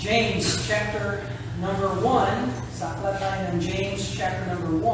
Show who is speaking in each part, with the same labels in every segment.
Speaker 1: James chapter number 1. Sakla tayo ng James chapter number 1.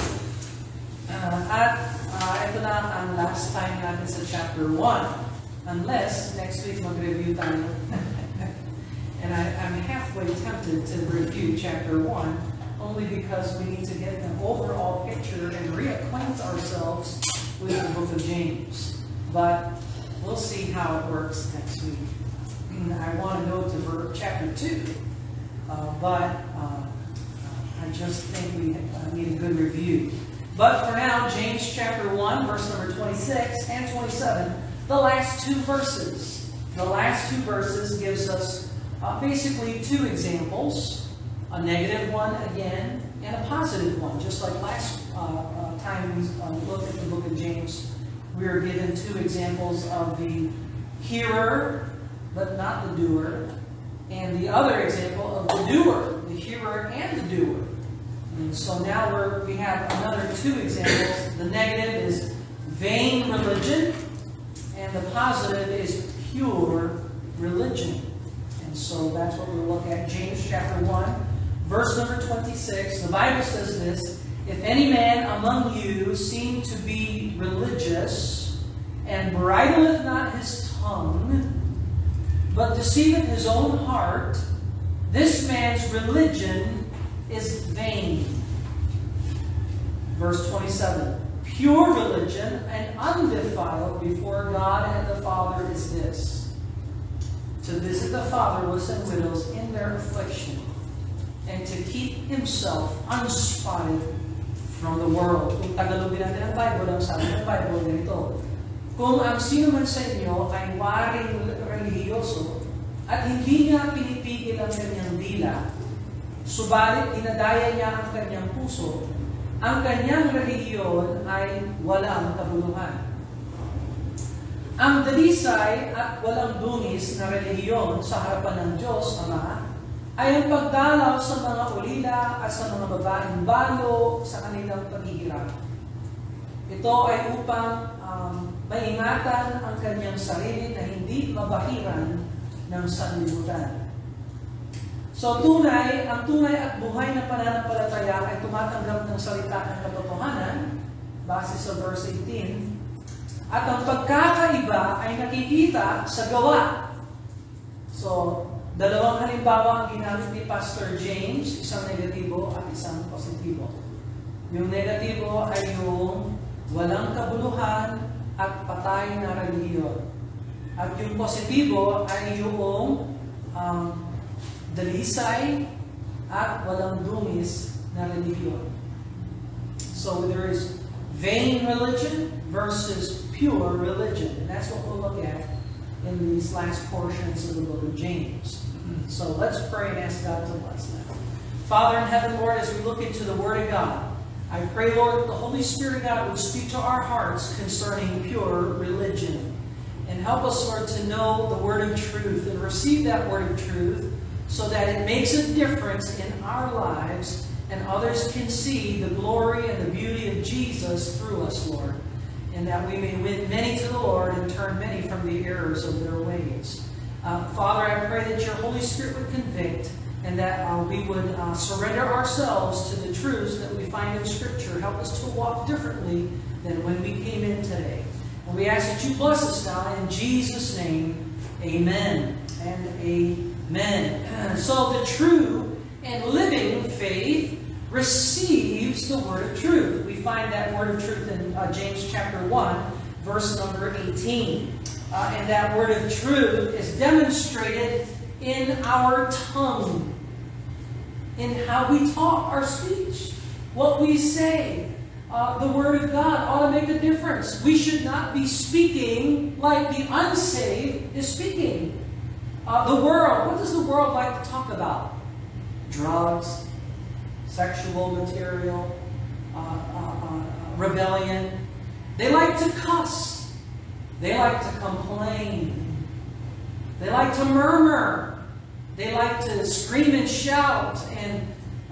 Speaker 1: Ito na ang last time natin sa chapter 1. Unless next week mag-review tayo. And I'm halfway tempted to review chapter 1 only because we need to get an overall picture and reacquaint ourselves with the book of James. But we'll see how it works next week. I want to go to chapter 2, but I just think we need a good review. But for now, James chapter 1, verse number 26 and 27, the last two verses. The last two verses gives us basically two examples, a negative one again, and a positive one. Just like last time we looked at the book of James, we were given two examples of the hearer, but not the doer, and the other example of the doer, the hearer and the doer. And so now we have another two examples. The negative is vain religion, and the positive is pure religion. And so that's what we'll look at. James chapter 1, verse number 26. The Bible says this: if any man among you seem to be religious, and bridleth not his tongue, but deceiveth his own heart, this man's religion is vain. Verse 27. Pure religion and undefiled before God and the Father is this: to visit the fatherless and widows in their affliction, and to keep himself unspotted from the world. Kung Tagalogin natin ang Bible, ang sabi ng Bible ganito: kung ang sino man sa inyo ay waring relihiyoso at hindi niya pinipigil ang kanyang dila, subalit dinadaya niya ang kanyang puso, ang kanyang relihiyon ay walang kabuluhan. Ang dalisay at walang dungis na relihiyon sa harapan ng Diyos Ama ay ang pagdalaw sa mga ulila at sa mga babaeng balo sa kanilang paghihirap. Ito ay upang maingatan ang kanyang sarili na hindi mabahiran ng sanlibutan. So ang tunay at buhay na pananampalataya ay tumatanggap ng salita ng katotohanan, base sa verse 18, at ang pagkakaiba ay nakikita sa gawa. So, dalawang halimbawa ang ginamit ni Pastor James, isang negatibo at isang positibo. Yung negatibo ay yung walang kabuluhan at patay na relihiyon. At yung positibo ay yung dalisay at walang dungis na relihiyon. So there is vain religion versus pure religion. And that's what we'll look at in these last portions of the book of James. So let's pray and ask God to bless them. Father in heaven, Lord, as we look into the Word of God, I pray, Lord, that the Holy Spirit, God, would speak to our hearts concerning pure religion. And help us, Lord, to know the word of truth and receive that word of truth so that it makes a difference in our lives and others can see the glory and the beauty of Jesus through us, Lord. And that we may win many to the Lord and turn many from the errors of their ways. Father, I pray that your Holy Spirit would convict and that we would surrender ourselves to the truths that we find in Scripture. Help us to walk differently than when we came in today. And we ask that you bless us now in Jesus' name. Amen and amen. So the true and living faith receives the word of truth. We find that word of truth in James chapter 1, verse number 18. And that word of truth is demonstrated in our tongue, in how we talk, our speech, what we say. The Word of God ought to make a difference. We should not be speaking like the unsaved is speaking. The world, what does the world like to talk about? Drugs, sexual material, rebellion. They like to cuss. They like to complain. They like to murmur. They like to scream and shout and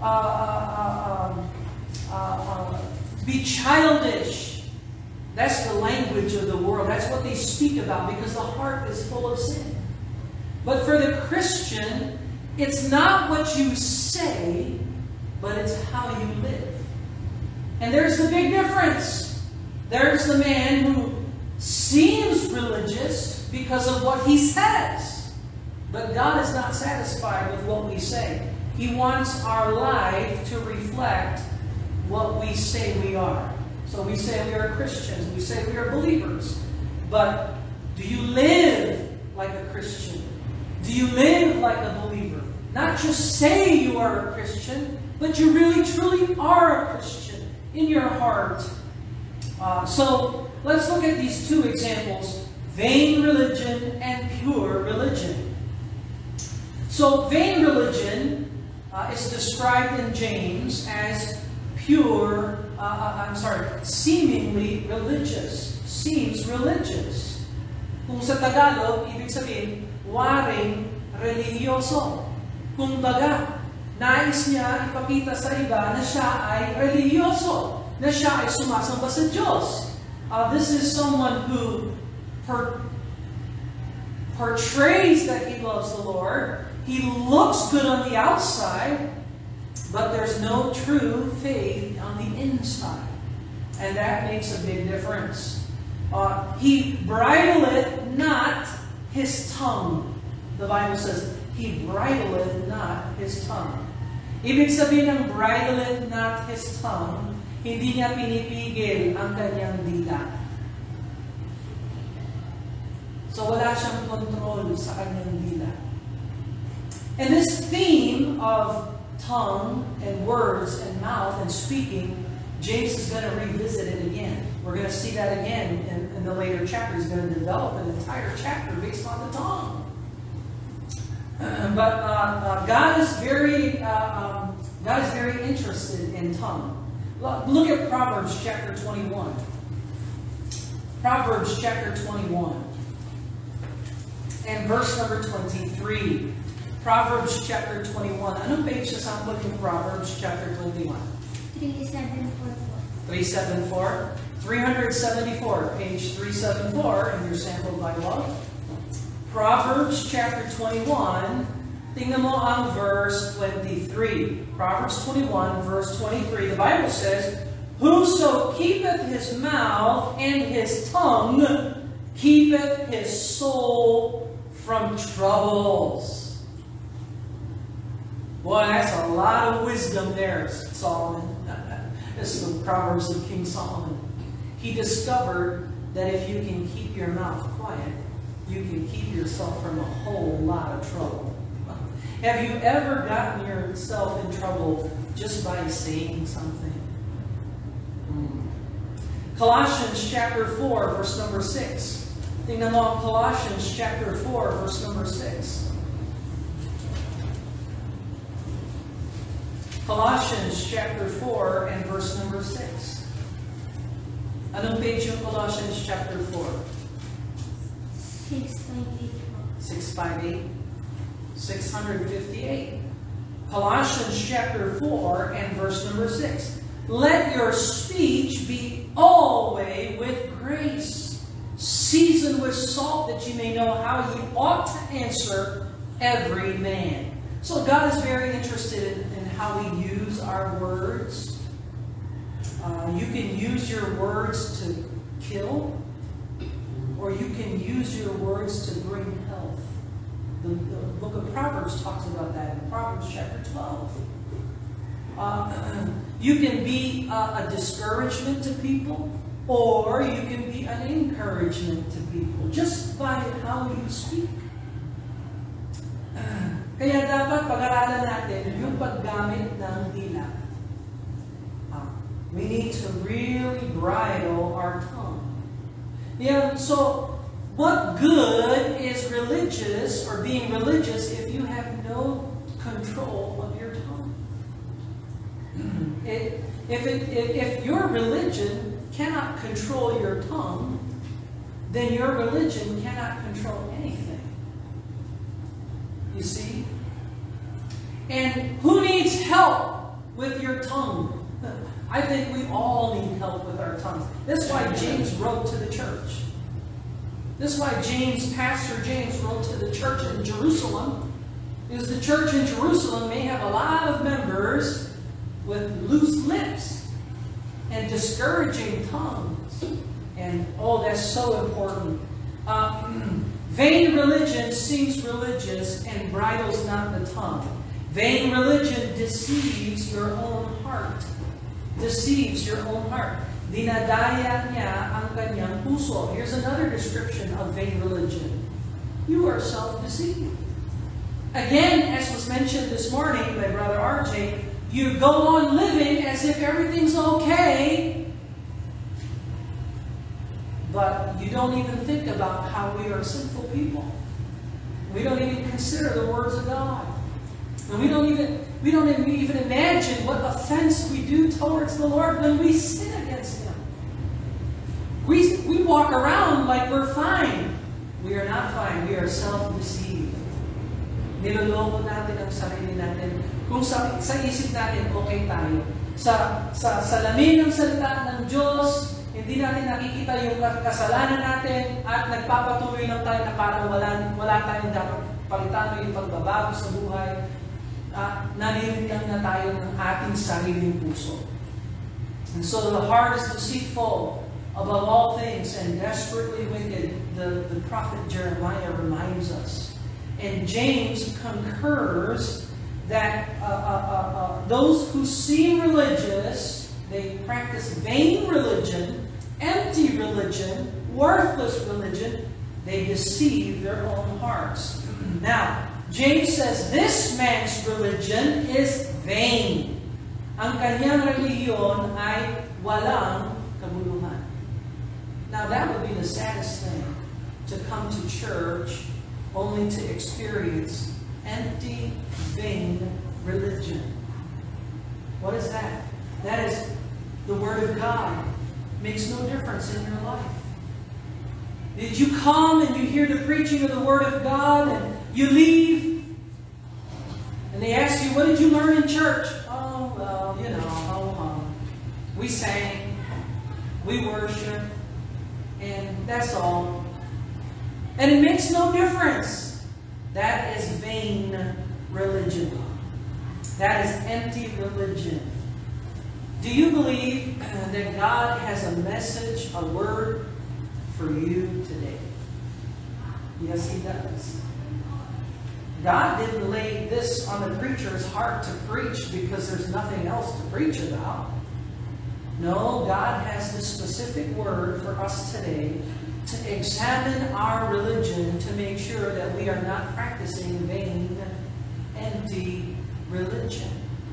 Speaker 1: be childish. That's the language of the world. That's what they speak about because the heart is full of sin. But for the Christian, It's not what you say, but it's how you live. And there's the big difference. There's the man who seems religious because of what he says. But God is not satisfied with what we say. He wants our life to reflect what we say we are. So we say we are Christians. We say we are believers. But do you live like a Christian? Do you live like a believer? Not just say you are a Christian, but you really truly are a Christian in your heart. So let's look at these two examples, vain religion and pure religion. So vain religion is described in James as pure, seemingly religious. Seems religious. Kung sa Tagalog, ibig sabihin, waring religyoso. Kung baga, nais niya ipakita sa iba na siya ay religyoso, na siya ay sumasamba sa Diyos. This is someone who portrays that he loves the Lord. He looks good on the outside, but there's no true faith on the inside. And that makes a big difference. He bridleth not his tongue. The Bible says, he bridleth not his tongue. Ibig sabihin ng bridleth not his tongue, hindi niya pinipigil ang kanyang dila. So wala siyang control sa kanyang dila. And this theme of tongue and words and mouth and speaking, James is going to revisit it again. We're going to see that again in the later chapter. He's going to develop an entire chapter based on the tongue. But God is very interested in tongue. Look at Proverbs chapter 21. Proverbs chapter 21 and verse number 23. Proverbs chapter 21. Anong page sa sample yung Proverbs chapter 21?
Speaker 2: 3744.
Speaker 1: 374? 374. Page 374 in your sample Bible. Proverbs chapter 21. Tingnan mo ang verse 23. Proverbs 21 verse 23. The Bible says, whoso keepeth his mouth and his tongue keepeth his soul from troubles. Boy, that's a lot of wisdom there, Solomon. This is the Proverbs of King Solomon. He discovered that if you can keep your mouth quiet, you can keep yourself from a whole lot of trouble. Have you ever gotten yourself in trouble just by saying something? Colossians chapter 4, verse number 6. Tingnan mo ang Colossians chapter 4, verse number 6. Colossians chapter 4 and verse number 6. Anong page yung Colossians chapter 4? 658. 658. Colossians chapter 4 and verse number 6. Let your speech be always with grace, seasoned with salt, that you may know how you ought to answer every man. So God is very interested in how we use our words. You can use your words to kill, or you can use your words to bring health. The book of Proverbs talks about that in Proverbs chapter 12. You can be a discouragement to people, or you can be an encouragement to people just by how you speak. Kaya dapat pag-aralan natin yung paggamit ng dila. We need to really bridle our tongue. Yeah, so what good is religious or being religious if you have no control of your tongue? If your religion cannot control your tongue, then your religion cannot control anything. You see? And who needs help with your tongue? I think we all need help with our tongues. That's why James wrote to the church. This is why Pastor James wrote to the church in Jerusalem. Because the the church in Jerusalem may have a lot of members with loose lips and discouraging tongues. And, oh, that's so important. Vain religion seems religious and bridles not the tongue. Vain religion deceives your own heart. Deceives your own heart. Dinadaya niya ang kanyang puso. Here's another description of vain religion. You are self-deceived. Again, as was mentioned this morning by Brother RJ, you go on living as if everything's okay, but you don't even think about how we are sinful people. We don't even consider the words of God. And we don't even imagine what offense we do towards the Lord when we sin against Him. We walk around like we're fine. We are not fine. We are self-deceived. Niloloko natin ang sarili natin. Kung sa isip natin, okay tayo. Sa salamin ng salita ng Diyos, hindi natin nakikita yung kasalanan natin at nagpapatuloy lang tayo na parang wala tayong dapat palitan yung pagbabago sa buhay. Narinig lang na tayo ng ating sariling puso. And so the heart is deceitful above all things and desperately wicked, the prophet Jeremiah reminds us. And James concurs that those who seem religious, they practice vain religion, empty religion, worthless religion, they deceive their own hearts. Now, James says this man's religion is vain. Ang kanyang reliyon ay walang kabuluhan. Now, that would be the saddest thing, to come to church only to experience empty, vain religion. What is that? That is the Word of God. Makes no difference in your life. Did you come and you hear the preaching of the Word of God and you leave and they ask you, what did you learn in church? Oh, well, you know, we sang, we worship, and that's all. And it makes no difference. That is vain religion. That is empty religion. Do you believe that God has a message, a word for you today? Yes, He does. God didn't lay this on the preacher's heart to preach because there's nothing else to preach about. No, God has this specific word for us today to examine our religion to make sure that we are not practicing vain, empty religion.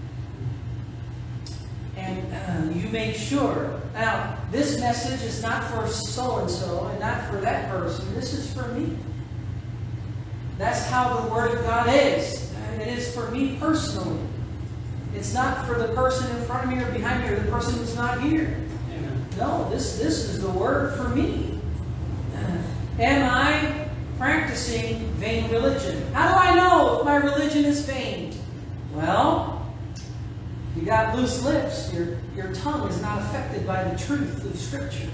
Speaker 1: And you make sure. Now, this message is not for so-and-so and not for that person. This is for me. That's how the Word of God is. And it is for me personally. It's not for the person in front of me or behind me or the person who's not here. Amen. No, this is the Word for me. Am I practicing vain religion? How do I know if my religion is vain? Well, you got loose lips. Your tongue is not affected by the truth of Scripture.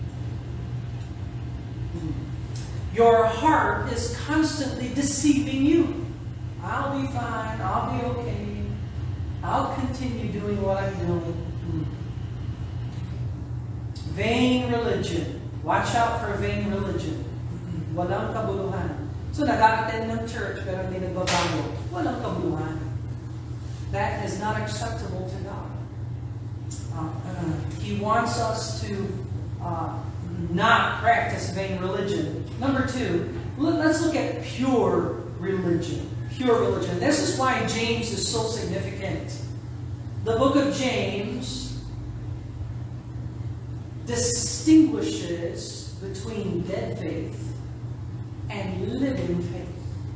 Speaker 1: Your heart is constantly deceiving you. I'll be fine. I'll be okay. I'll continue doing what I'm doing. Vain religion. Watch out for vain religion. Walang kabuluhan. So nag-a-attend ng church pero hindi nagbabago. Walang kabuluhan. That is not acceptable to God. He wants us to not practice vain religion. Number two, let's look at pure religion. Pure religion. This is why James is so significant. The book of James distinguishes between dead faith and living faith.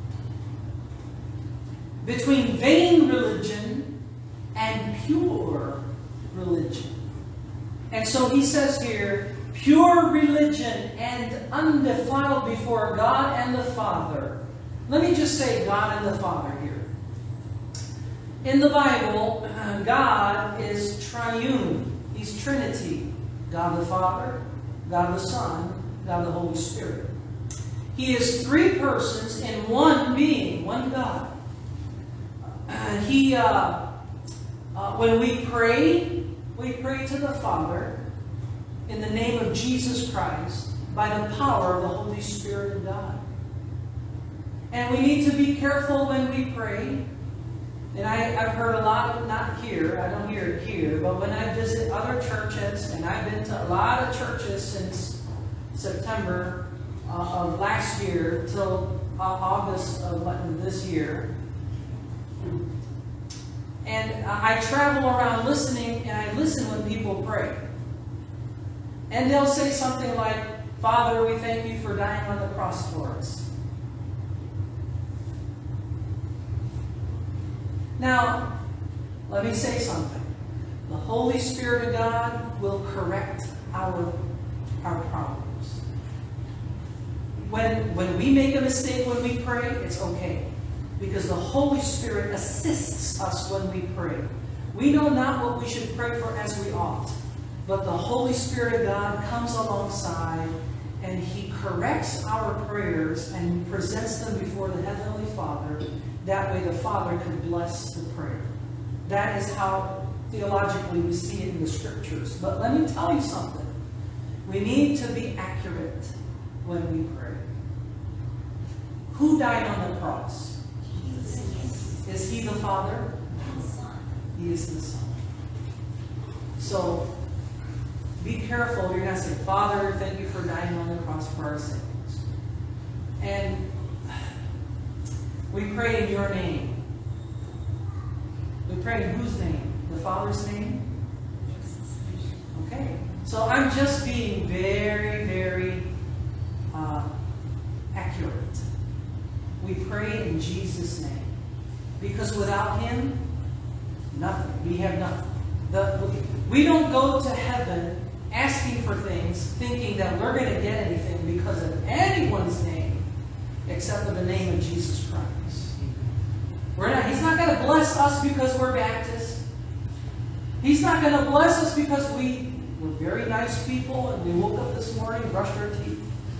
Speaker 1: Between vain religion and pure religion. And so he says here, pure religion and undefiled before God and the Father. Let me just say God and the Father here. In the Bible, God is triune. He's Trinity. God the Father, God the Son, God the Holy Spirit. He is three persons in one being, one God. when we pray to the Father in the name of Jesus Christ by the power of the Holy Spirit of God. And we need to be careful when we pray. And I've heard a lot of, not here, I don't hear it here, but when I visit other churches, and I've been to a lot of churches since September of last year till August of this year. And I travel around listening, and I listen when people pray. And they'll say something like, Father, we thank you for dying on the cross for us. Now, let me say something. The Holy Spirit of God will correct our problems. When we make a mistake when we pray, it's okay. Because the Holy Spirit assists us when we pray. We know not what we should pray for as we ought. But the Holy Spirit of God comes alongside and He corrects our prayers and presents them before the Heavenly Father. That way the Father can bless the prayer. That is how theologically we see it in the Scriptures. But let me tell you something. We need to be accurate when we pray. Who died on the cross? Jesus. Is He the Father? He is the Son. So, be careful. You're going to say, Father, thank you for dying on the cross for our sins. And we pray in your name. We pray in whose name? The Father's name? Okay. So I'm just being very, very accurate. We pray in Jesus' name. Because without Him, nothing. We have nothing. We don't go to heaven asking for things, thinking that we're going to get anything because of anyone's name, except for the name of Jesus Christ. He's not going to bless us because we're Baptist. He's not going to bless us because we're very nice people and we woke up this morning, brushed our teeth.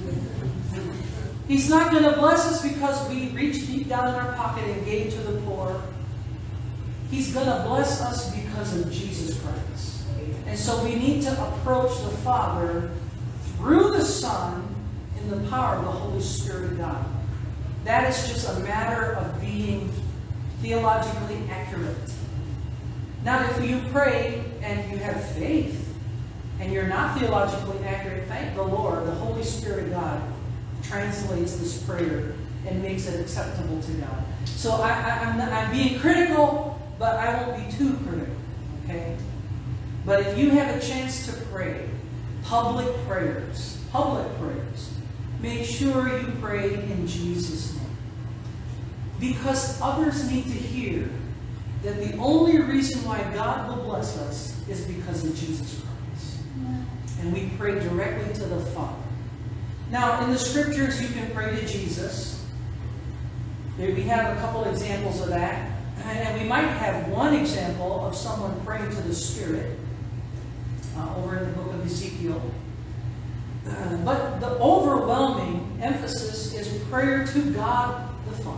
Speaker 1: He's not going to bless us because we reached deep down in our pocket and gave to the poor. He's going to bless us because of Jesus Christ. And so we need to approach the Father through the Son in the power of the Holy Spirit of God. That is just a matter of being theologically accurate. Now, if you pray and you have faith and you're not theologically accurate, thank the Lord, the Holy Spirit of God translates this prayer and makes it acceptable to God. So I'm being critical, but I won't be too critical. Okay? But if you have a chance to pray public prayers, make sure you pray in Jesus' name. Because others need to hear that the only reason why God will bless us is because of Jesus Christ. And we pray directly to the Father. Now, in the Scriptures, you can pray to Jesus. We have a couple examples of that. And we might have one example of someone praying to the Spirit over in the book of Ezekiel. But the overwhelming emphasis is prayer to God the Father.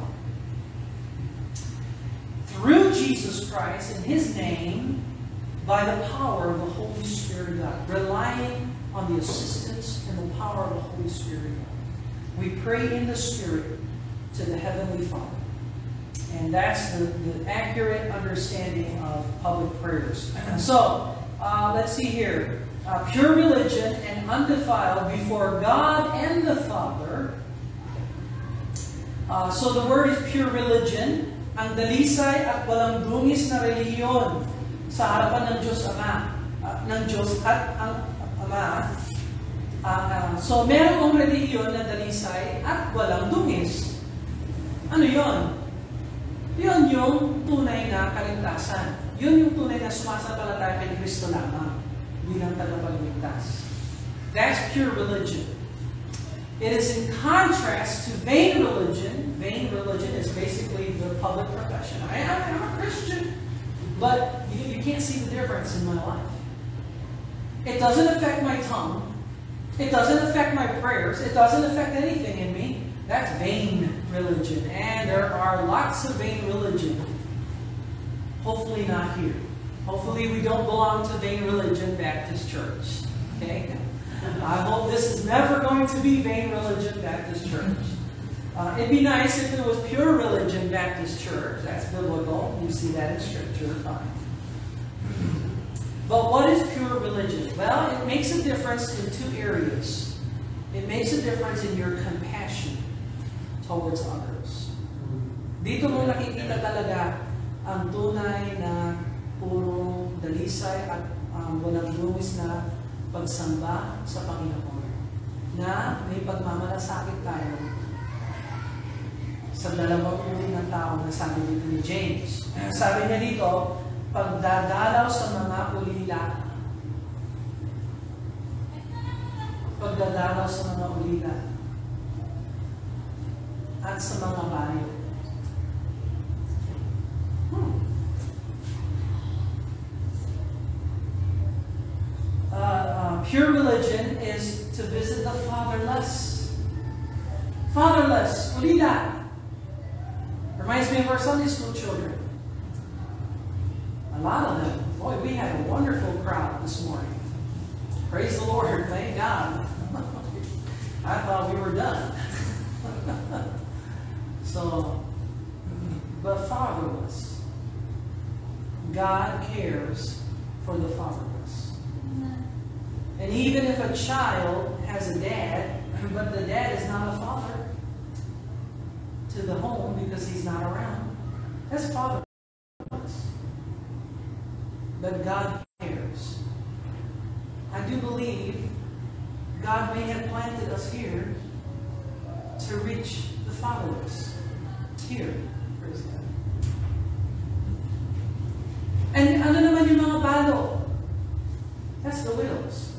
Speaker 1: Through Jesus Christ, in His name, by the power of the Holy Spirit of God, relying on the assistance and the power of the Holy Spirit of God. We pray in the Spirit to the Heavenly Father. And that's the accurate understanding of public prayers. So, let's see here. Pure religion and undefiled before God and the Father. So the word is pure religion. Ang dalisay at walang dungis na relihiyon sa harapan ng Diyos Ama, ng Diyos at ang Ama. So merong relihiyon na dalisay at walang dungis. Ano yon? Yun yung tunay na kaligtasan. Yun yung tunay na sumasampalataya kay Kristo lamang bilang tagapagligtas. That's pure religion. It is in contrast to vain religion. Vain religion is basically the public profession. I'm a Christian, but you can't see the difference in my life. It doesn't affect my tongue. It doesn't affect my prayers. It doesn't affect anything in me. That's vain religion. And there are lots of vain religion. Hopefully not here. Hopefully we don't belong to Vain Religion Baptist Church. Okay? I hope this is never going to be Vain Religion Baptist Church. It'd be nice if it was Pure Religion Baptist Church. That's biblical. You see that in Scripture. Fine. But what is pure religion? Well, it makes a difference in two areas. It makes a difference in your compassion towards others. Dito mo nakikita talaga ang tunay na puro dalisay at walang lumis na pagsamba sa Panginoon. Na may pagmamalasakit tayo sa dalawang uri ng tao na sabi dito ni James. Sabi niya dito, pagdadalaw sa mga ulila. Pagdadalaw sa mga ulila. At sa mga bayo. Pure religion is to visit the fatherless. Fatherless, ulila. Reminds me of our Sunday school children. A lot of them. Boy, we had a wonderful crowd this morning. Praise the Lord. Thank God. I thought we were done. But fatherless. God cares for the fatherless. And even if a child has a dad, but the dad is not a father to the home because he's not around, that's fatherless. But God cares. I do believe God may have planted us here to reach the fatherless. Here. Praise God. And ano naman yung mga balo? That's the widows.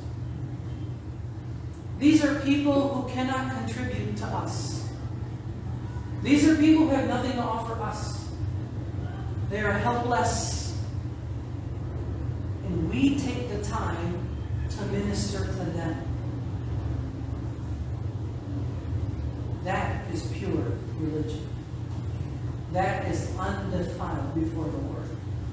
Speaker 1: These are people who cannot contribute to us. These are people who have nothing to offer us. They are helpless. And we take the time to minister to them. That is pure religion. That is undefiled before the Lord.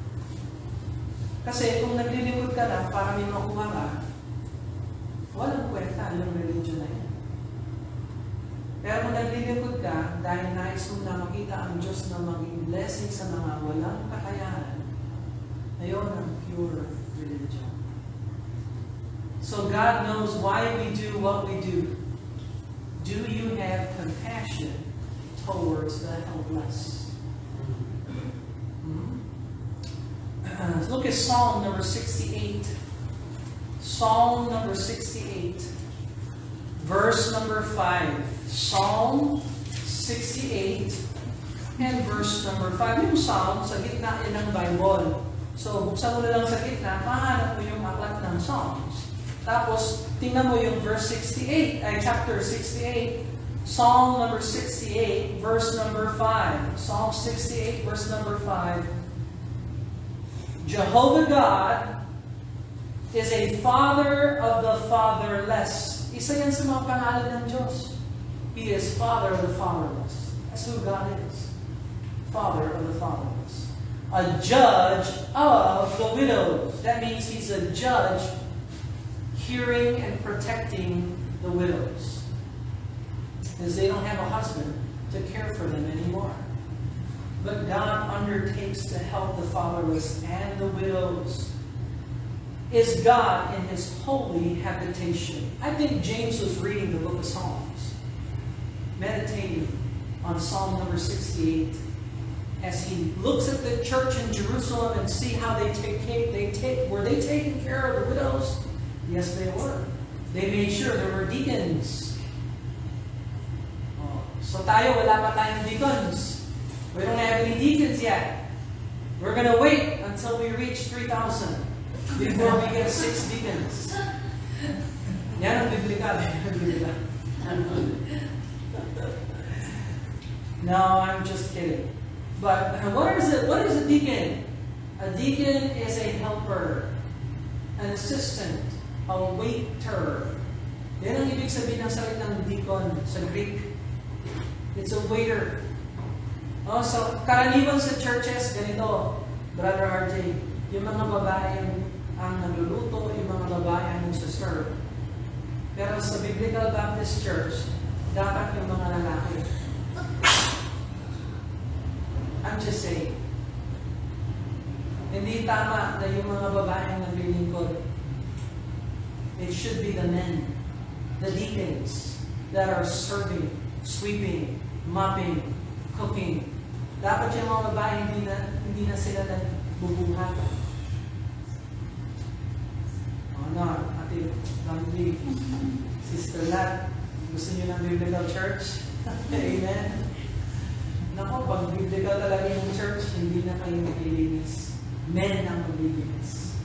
Speaker 1: Kasi kung naglilingkod ka lang para may makuha ka, walang kwenta yung religion na yan. Pero kung naglilingkod ka, dahil nais mo na makita ang Diyos na maging blessing sa mga walang kakayahan, ayon ang pure religion. So God knows why we do what we do. Do you have compassion towards the helpless? Let's look at Psalm number 68. Psalm number 68, verse number 5. Psalm 68 and verse number 5. Yung Psalm, sa gitna yan ng Bible. So, buksan mo na lang sa gitna, mahanap mo yung aklat ng Psalms. Tapos, tingnan mo yung verse 68, ay chapter 68. Psalm number 68, verse number 5. Psalm 68, verse number 5. Jehovah God is a father of the fatherless. Isa yan sa mga pangalan ng Diyos. He is father of the fatherless. That's who God is. Father of the fatherless. A judge of the widows. That means He's a judge hearing and protecting the widows. Because they don't have a husband to care for them anymore. But God undertakes to help the fatherless and the widows. Is God in His holy habitation? I think James was reading the book of Psalms, meditating on Psalm number 68, as he looks at the church in Jerusalem and see how were they taking care of the widows? Yes, they were. They made sure there were deacons. So tayo, wala pa tayong deacons. We don't have any deacons yet. We're going to wait until we reach 3,000 before we get 6 deacons. Yan ang biblical. No, I'm just kidding. But what is a deacon? A deacon is a helper, an assistant, a waiter. Yan ang ibig sabihin ng salitang deacon sa Greek. It's a waiter. So, karaniwan sa churches, ganito. Brother RJ, yung mga babae ang nagluluto, yung mga babae ang nagsaserve. Pero sa Biblical Baptist Church, dapat yung mga lalaki. I'm just saying. Hindi tama na yung mga babae ang naglilingkod. It should be the men, the deacons, that are serving, sweeping, mopping, cooking. Dapat yung mga babae hindi na sila nagbubuhatan. Ano, Ate Bambi, Sister Nat, gusto niyo ng Biblical Church? Amen? Nako, pag biblical talaga yung church, hindi na kayo maglilinis. Men ang maglilinis.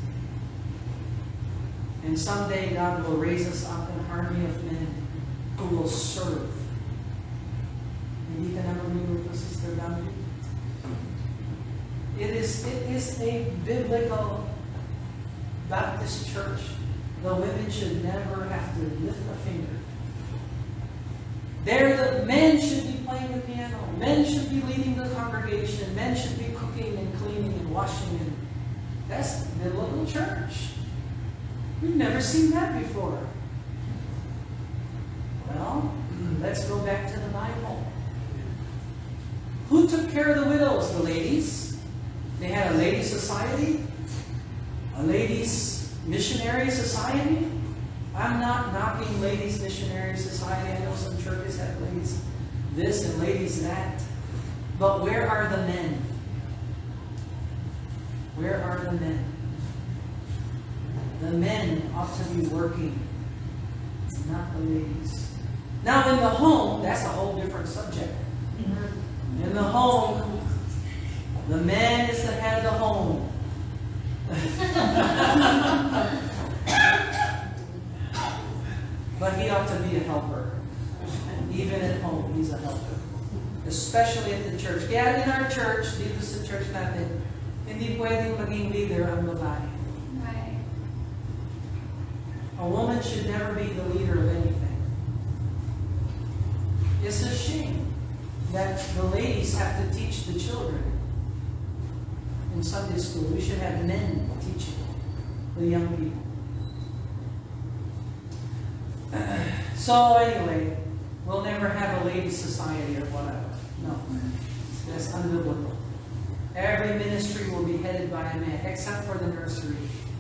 Speaker 1: And someday, God will raise us up an army of men who will serve. Hindi ka na magluluto, Sister Bambi? It is a biblical Baptist church. The women should never have to lift a finger. The men should be playing the piano. Men should be leading the congregation. Men should be cooking and cleaning and washing. And that's biblical church. We've never seen that before. Well, let's go back to the Bible. Who took care of the widows? The ladies. They had a ladies' society, a ladies' missionary society. I'm not knocking ladies' missionary society. I know some churches have ladies this and ladies that. But where are the men? Where are the men? The men ought to be working, not the ladies. Now in the home, that's a whole different subject. In the home, the man is the head of the home. But he ought to be a helper. Even at home, he's a helper. Especially at the church. Kaya in our church, dito sa church natin, hindi pwedeng maging leader ang babae.
Speaker 2: Right.
Speaker 1: A woman should never be the leader of anything. It's a shame that the ladies have to teach the children. In Sunday school, we should have men teaching the young people. So anyway, we'll never have a ladies' society or whatever. No, that's unbiblical. Every ministry will be headed by a man, except for the nursery.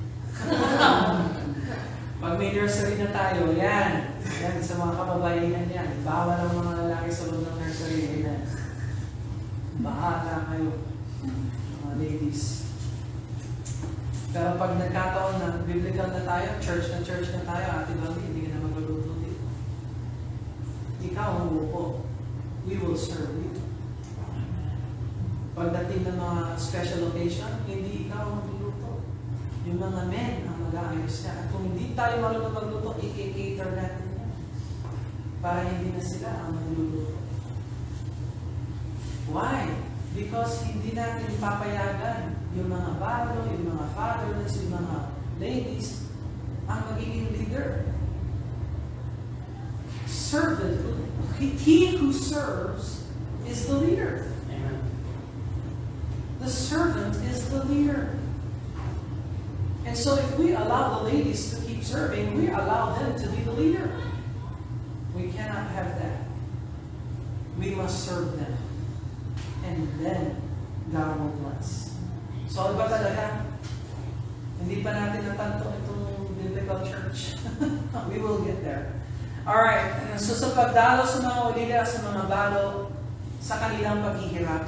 Speaker 1: Pag may nursery na tayo, yan sa mga kababaihan yan. Bawal ang mga lalaki sa loob ng nursery. Amen. Bahala kayo, mga ladies. Pero pag nagkataon na biblical na tayo, church na tayo, Ate Bambi, hindi ka na magluluto dito. Ikaw ang upo. We will serve you. Pagdating ng mga special occasion, hindi ikaw ang magluluto. Yung mga men ang mag-aayos niya. At kung hindi tayo marunong magluto, i-cater natin yan. Para hindi na sila ang magluluto. Why? Because hindi natin papayagan yung mga balo, yung mga fathers, yung mga ladies ang magiging leader. Servant, he who serves is the leader.
Speaker 3: Amen.
Speaker 1: The servant is the leader. And so if we allow the ladies to keep serving, we allow them to be the leader. We cannot have that. We must serve them. And then God will bless. So iba talaga, hindi pa natin natanto itong biblical church. We will get there. Alright, so sa pagdalo sa mga ulila, sa mga balo, sa kanilang paghihirap,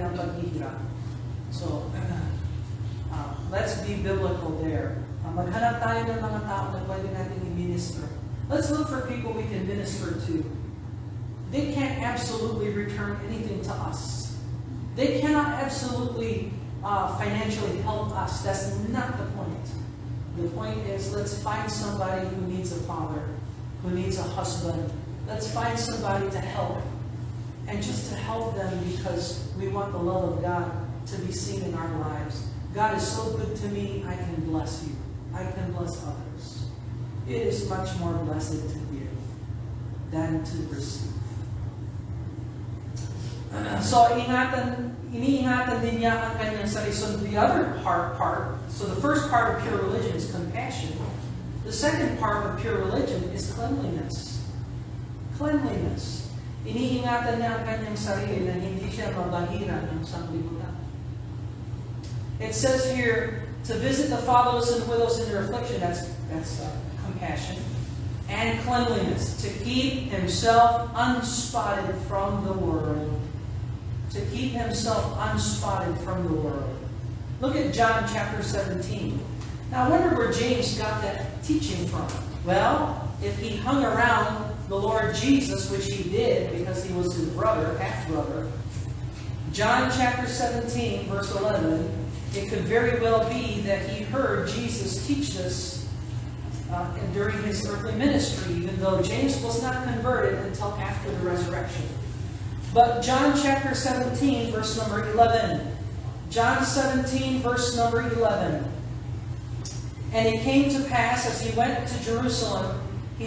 Speaker 1: So, let's be biblical there. Maghanap tayo ng mga tao na pwede natin i-minister. Let's look for people we can minister to. They can't absolutely return anything to us. They cannot absolutely financially help us. That's not the point. The point is, let's find somebody who needs a father, who needs a husband. Let's find somebody to help. And just to help them because we want the love of God to be seen in our lives. God is so good to me, I can bless you. I can bless others. It is much more blessed to give than to receive. So, iniingatan din niya ang kanyang sarili. So, the other part, so the first part of pure religion is compassion. The second part of pure religion is cleanliness. Cleanliness. Iniingatan niya ang kanyang sarili na hindi siya mabahira ng sanglibutan. It says here, to visit the fatherless and widows in their affliction, that's compassion. And cleanliness, to keep himself unspotted from the world. To keep himself unspotted from the world. Look at John chapter 17. Now I wonder where James got that teaching from. Well, if he hung around the Lord Jesus, which he did because he was his brother, half-brother, John chapter 17, verse 11, it could very well be that he heard Jesus teach this during his earthly ministry, even though James was not converted until after the resurrection. But John chapter 17, verse number 11. John 17, verse number 11. And it came to pass as he went to Jerusalem,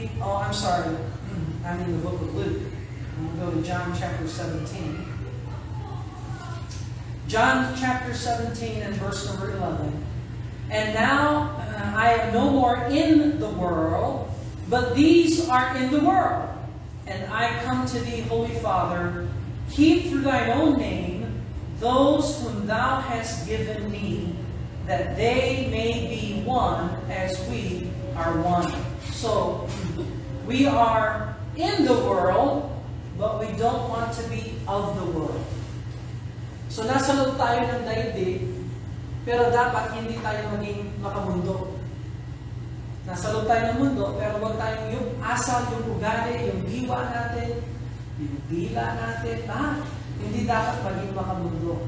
Speaker 1: I'm in the book of Luke. I'm going to go to John chapter 17. John chapter 17 and verse number 11. And now I am no more in the world, but these are in the world. And I come to thee, Holy Father, keep through thine own name those whom thou hast given me, that they may be one as we are one. So, we are in the world, but we don't want to be of the world. So, nasa loob tayo ng daigdig, pero dapat hindi tayo maging makamundo. Nasa loob tayo ng mundo, pero huwag tayong yung asal, yung ugali, yung diwa natin, yung dila natin, hindi dapat maging makamundo.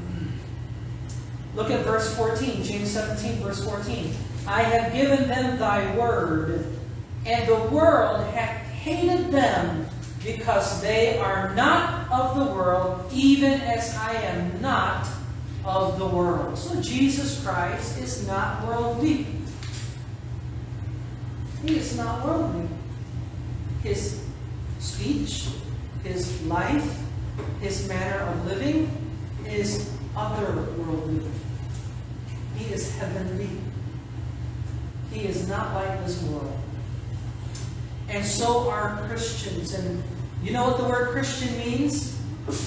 Speaker 1: Look at verse 14, James 17, verse 14. I have given them thy word, and the world hath hated them, because they are not of the world, even as I am not of the world. So Jesus Christ is not worldly. He is not worldly. His speech, his life, his manner of living is otherworldly. He is heavenly. He is not like this world. And so are Christians. And you know what the word Christian means?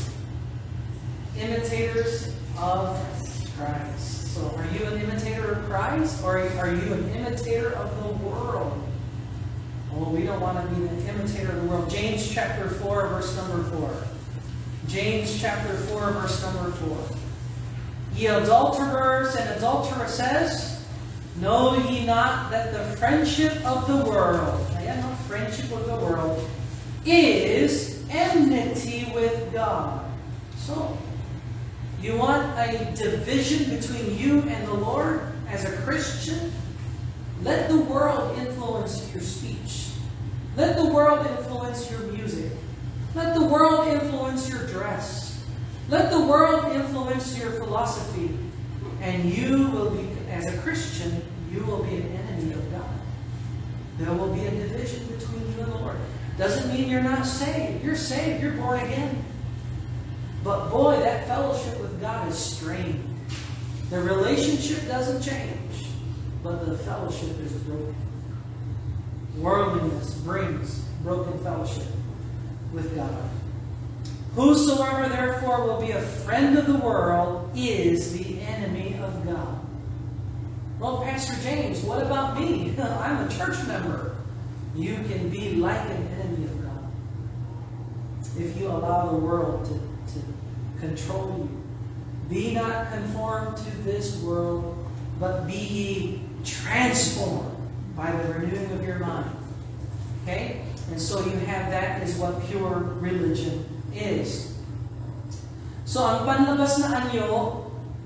Speaker 1: Imitators of Christ. So are you an imitator of Christ, or are you an imitator of the world? Well, we don't want to be an imitator of the world. James chapter 4, verse number 4. James chapter 4, verse number 4. Ye adulterers and adulteresses, know ye not that the friendship of the world, friendship of the world, is enmity with God. So, you want a division between you and the Lord as a Christian? Let the world influence your speech. Let the world influence your music. Let the world influence your dress. Let the world influence your philosophy. And you will be, as a Christian, you will be an enemy of God. There will be a division between you and the Lord. Doesn't mean you're not saved. You're saved. You're born again. But boy, that fellowship with God is strained. The relationship doesn't change, but the fellowship is broken. Worldliness brings broken fellowship with God. Whosoever therefore will be a friend of the world is the enemy of God. Well, Pastor James, what about me? I'm a church member. You can be like an enemy of God if you allow the world to control you. Be not conformed to this world, but be ye transformed by the renewing of your mind. Okay? And so you have that is what pure religion is. So ang panlabas na anyo,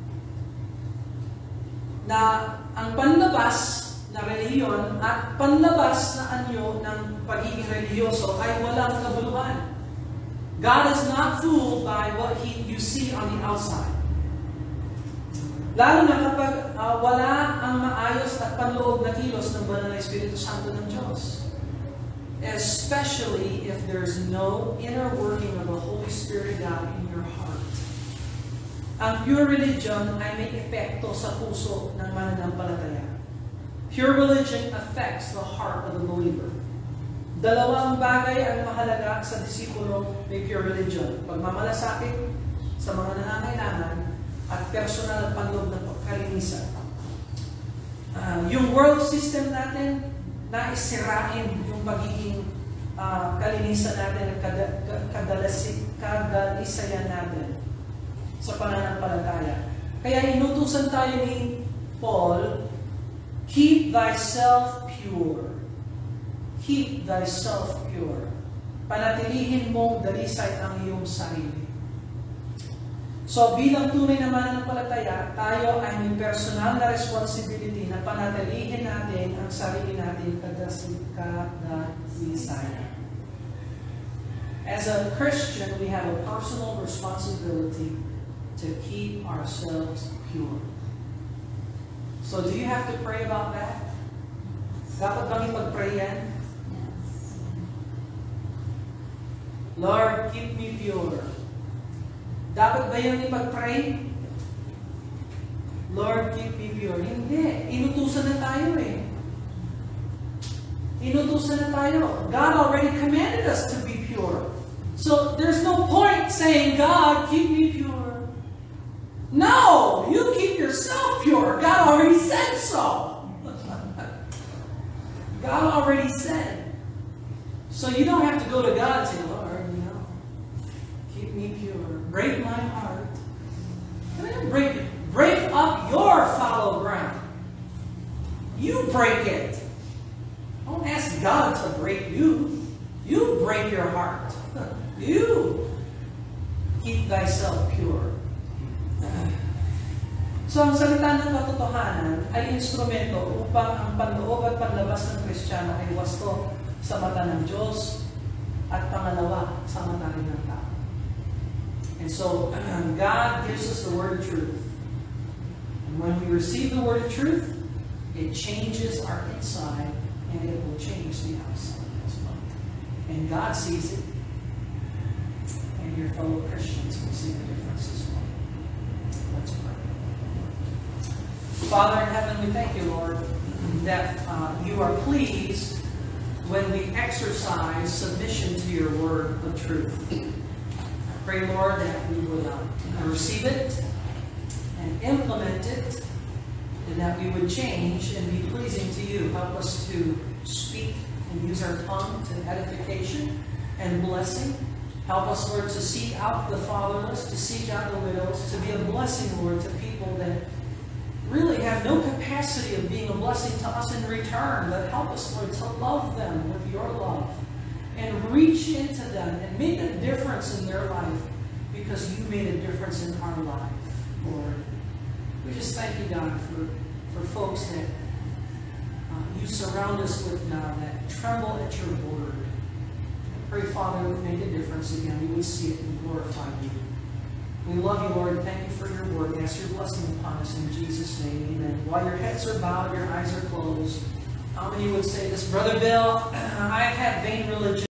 Speaker 1: ang panlabas na reliyon at panlabas na anyo ng pagiging religyoso ay walang kabuluhan. God is not fooled by what you see on the outside. Lalo na kapag wala ang maayos at panloob na kilos ng banal na Espiritu Santo ng Diyos. especially if there's no inner working of the Holy Spirit of God in your heart. Ang pure religion ay may epekto sa puso ng mananampalataya. Pure religion affects the heart of the believer. Dalawang bagay ang mahalaga sa disipulo may pure religion. Pagmamalasakit sa mga nangangailangan at personal at panloob na kalinisan. Yung world system natin, nais sirain yung pagiging kalinisan natin at kadalisayan natin sa pananampalataya. Kaya inutusan tayo ni Paul, keep thyself pure. Keep thyself pure. Panatilihin mong dalisay ang iyong sarili. So bilang tunay na mananampalataya, tayo ay may personal na responsibility na panatilihin natin ang sarili natin kadalisaya. As a Christian, we have a personal responsibility to keep ourselves pure. So do you have to pray about that? Dapat bang ipag-pray yan? Lord, keep me pure. Dapat ba yung ipag-pray? Lord, keep me pure. Hindi. Inutusan na tayo eh. Inutusan na tayo. God already commanded us to be pure. So, there's no point saying, God, keep me pure. No! You keep yourself pure. God already said so. God already said. So, you don't have to go to God and say, Lord, keep me pure. Break my heart. Break up your fallow ground. You break it. Don't ask God to break you. You break your heart. You keep thyself pure. So ang salita ng katotohanan ay instrumento upang ang panloob at panlabas ng Kristiyano ay wasto sa mata ng Diyos at pangalawa sa mata rin ng tao. And so, God gives us the word of truth. And when we receive the word of truth, it changes our inside and it will change the outside as well. And God sees it. And your fellow Christians will see the difference as well. Let's pray. Father in heaven, we thank you, Lord, that you are pleased when we exercise submission to your word of truth. Pray, Lord, that we would receive it and implement it, and that we would change and be pleasing to you. Help us to speak and use our tongue to edification and blessing. Help us, Lord, to seek out the fatherless, to seek out the widows, to be a blessing, Lord, to people that really have no capacity of being a blessing to us in return. But help us, Lord, to love them with your love. And reach into them and make a difference in their life because you made a difference in our life, Lord. We just thank you, God, for folks that you surround us with now that tremble at your word. I pray, Father, would make a difference again. We would see it and glorify you. We love you, Lord. Thank you for your word. We ask your blessing upon us in Jesus' name. Amen. While your heads are bowed, your eyes are closed, how many would say this? Brother Bill, I have vain religion.